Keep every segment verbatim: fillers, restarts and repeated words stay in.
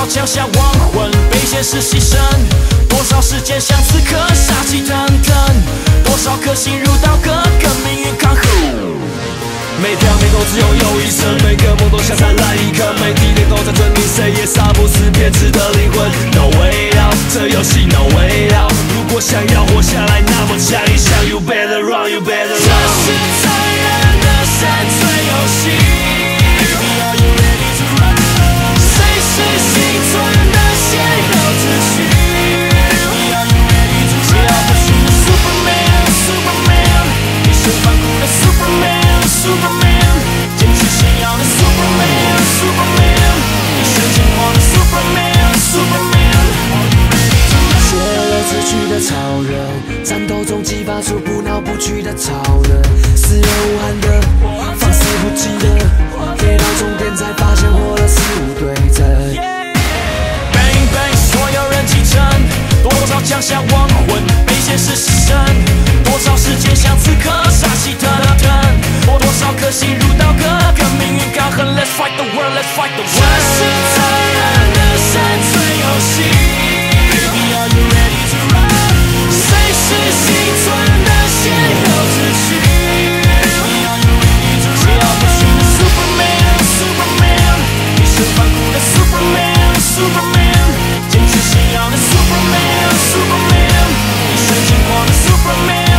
降下亡魂，被现实牺牲。多少时间像刺客，杀气腾腾。多少颗心如刀割，跟命运抗衡。每条命都只拥有一生，每个梦都像灿烂一刻，每滴泪都在证明谁也杀不死偏执的灵魂。No way out， 这游戏 No way out。如果想要活下来，那么强一想 You better run, you better run。这是残忍的生存游戏。Are you ready to run？ 谁是幸存的先后秩序 ？Are you ready to run？ 只要不是 Superman, Superman， 一身反骨的 Superman。Superman， 坚持信仰的 Superman Superman， 一身金光的 Superman Superman， 血肉之躯的超人，战斗中激发出不恼不惧的超人，死而无憾的，放肆不羁的，跌到终点才发现活了死无对证。Bang bang， 所有人启程，多少降下亡魂，被现实牺牲，多少时间像刺客，杀气腾腾。多少颗心如刀割，跟命运抗衡。Let's fight the world, let's fight the world。这是残忍的生存游戏。Baby, are you ready to run？ 谁是幸存的先后秩序 ？Baby, are you ready to run？ 只要不是 Superman, Superman， 一身反骨的 Superman, Superman， 坚持信仰的 Superman, Superman， 一身金光的 Superman,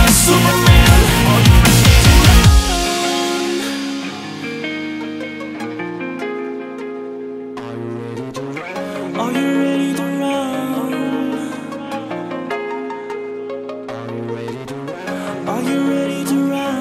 Superman。Are you ready to run? Are you ready to run?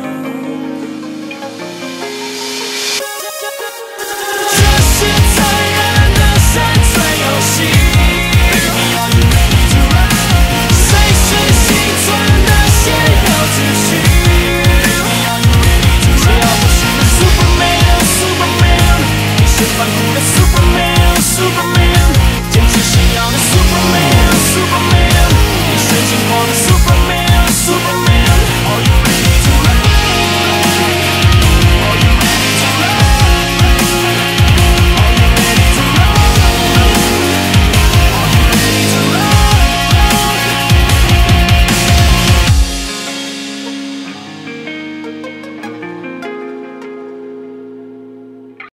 这是残忍的生存游戏。Baby, are you ready to run? 谁是幸存的先后秩序 ？Baby, are you ready to run? 只要不是 Superman, Superman， 一身反骨。